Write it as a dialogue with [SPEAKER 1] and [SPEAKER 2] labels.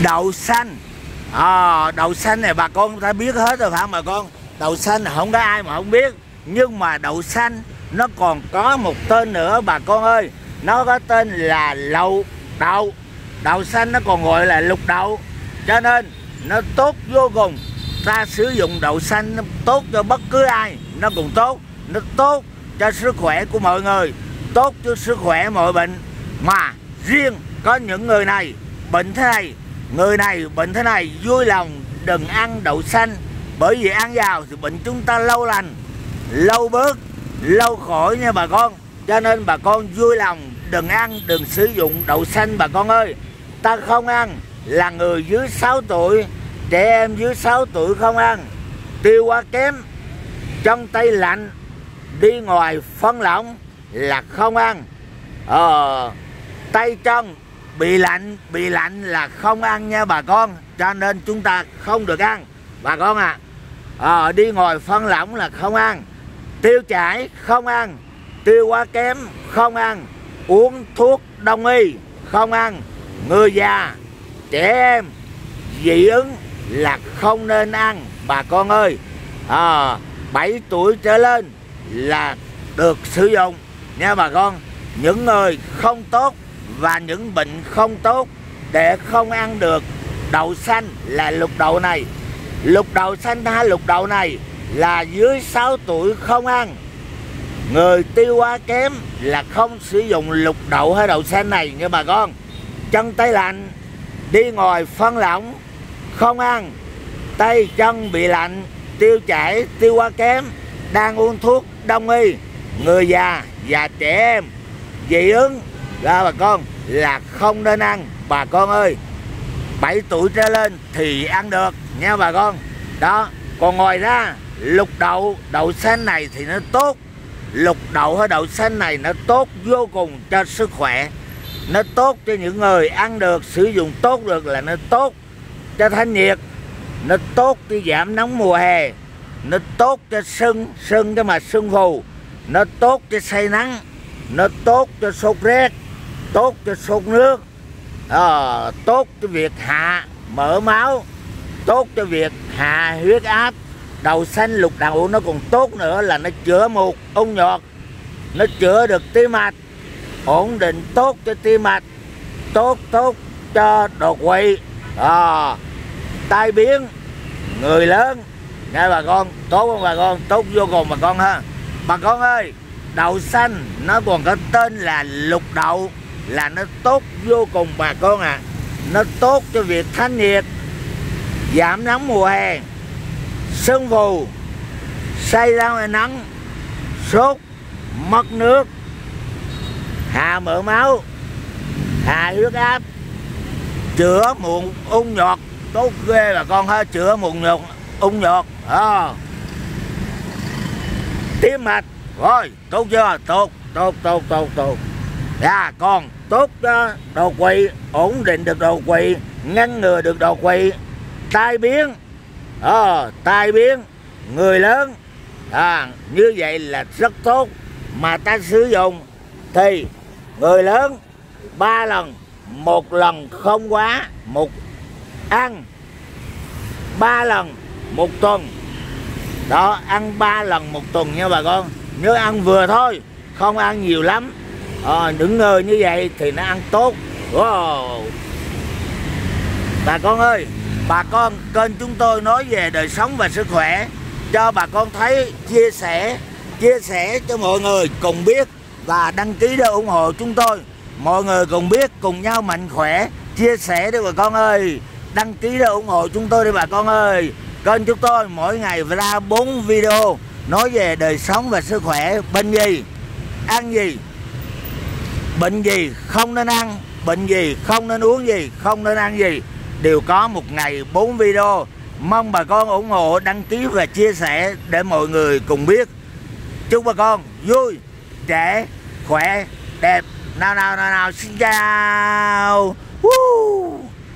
[SPEAKER 1] Đậu xanh. Đậu xanh này bà con đã biết hết rồi phải không bà con? Đậu xanh là không có ai mà không biết. Nhưng mà đậu xanh nó còn có một tên nữa bà con ơi. Nó có tên là lậu đậu. Đậu xanh nó còn gọi là lục đậu. Cho nên nó tốt vô cùng. Ta sử dụng đậu xanh nó tốt cho bất cứ ai. Nó cũng tốt. Nó tốt cho sức khỏe của mọi người, tốt cho sức khỏe mọi bệnh. Mà riêng có những người này bệnh thế này, người này bệnh thế này, vui lòng đừng ăn đậu xanh. Bởi vì ăn vào thì bệnh chúng ta lâu lành, lâu bớt, lâu khỏi nha bà con. Cho nên bà con vui lòng đừng ăn, đừng sử dụng đậu xanh bà con ơi. Ta không ăn là người dưới 6 tuổi, trẻ em dưới 6 tuổi không ăn. Tiêu hóa kém, chân tay lạnh, đi ngoài phân lỏng là không ăn. Tay chân bị lạnh là không ăn nha bà con. Cho nên chúng ta không được ăn bà con ạ. Đi ngoài phân lỏng là không ăn. Tiêu chảy không ăn. Tiêu hóa kém không ăn. Uống thuốc đông y không ăn. Người già, trẻ em, dị ứng là không nên ăn bà con ơi. 7 tuổi trở lên là được sử dụng nha bà con. Những người không tốt và những bệnh không tốt để không ăn được đậu xanh là lục đậu này. Lục đậu xanh hay lục đậu này là dưới 6 tuổi không ăn. Người tiêu hóa kém là không sử dụng lục đậu hay đậu xanh này nha bà con. Chân tay lạnh, đi ngoài phân lỏng không ăn. Tay chân bị lạnh, tiêu chảy, tiêu hóa kém, đang uống thuốc đông y, người già và trẻ em, dị ứng ra bà con là không nên ăn bà con ơi. 7 tuổi trở lên thì ăn được nha bà con. Đó. Còn ngoài ra lục đậu, đậu xanh này thì nó tốt. Lục đậu hay đậu xanh này nó tốt vô cùng cho sức khỏe. Nó tốt cho những người ăn được, sử dụng tốt được là nó tốt cho thanh nhiệt. Nó tốt cho giảm nóng mùa hè. Nó tốt cho sưng cái mà sưng phù. Nó tốt cho say nắng. Nó tốt cho sốt rét. Tốt cho sốt nước. Tốt cho việc hạ mỡ máu. Tốt cho việc hạ huyết áp. Đậu xanh lục đậu nó còn tốt nữa là nó chữa mụn, ung nhọt. Nó chữa được tim mạch, ổn định tốt cho tim mạch, tốt cho đột quỵ, tai biến người lớn nghe bà con. Tốt không bà con? Tốt vô cùng bà con ha. Bà con ơi, đậu xanh nó còn có tên là lục đậu là nó tốt vô cùng bà con ạ. Nó tốt cho việc thanh nhiệt, giảm nóng mùa hè, sưng phù, say ra ngoài nắng, sốt, mất nước, hạ mỡ máu, hạ huyết áp, chữa mụn ung nhọt. Tốt ghê bà con ha. Chữa mụn nhọt, ung nhọt, tim mạch rồi. Tốt chưa? Tốt. Còn tốt cho đột quỵ, ổn định được đột quỵ, ngăn ngừa được đột quỵ, tai biến, tai biến người lớn, như vậy là rất tốt. Mà ta sử dụng thì người lớn 3 lần, 1 lần không quá, ăn 3 lần 1 tuần. Đó, ăn 3 lần 1 tuần nha bà con. Nhớ ăn vừa thôi, không ăn nhiều lắm. Những người như vậy thì nó ăn tốt. Bà con ơi, bà con kênh chúng tôi nói về đời sống và sức khỏe cho bà con thấy, chia sẻ cho mọi người cùng biết và đăng ký để ủng hộ chúng tôi. Mọi người cùng biết, cùng nhau mạnh khỏe, chia sẻ đi bà con ơi. Đăng ký để ủng hộ chúng tôi đi bà con ơi. Kênh chúng tôi mỗi ngày ra 4 video nói về đời sống và sức khỏe. Bệnh gì, ăn gì, bệnh gì không nên ăn, bệnh gì không nên uống gì, không nên ăn gì, đều có một ngày 4 video. Mong bà con ủng hộ, đăng ký và chia sẻ để mọi người cùng biết. Chúc bà con vui, trẻ, khỏe, đẹp. Nào, xin chào.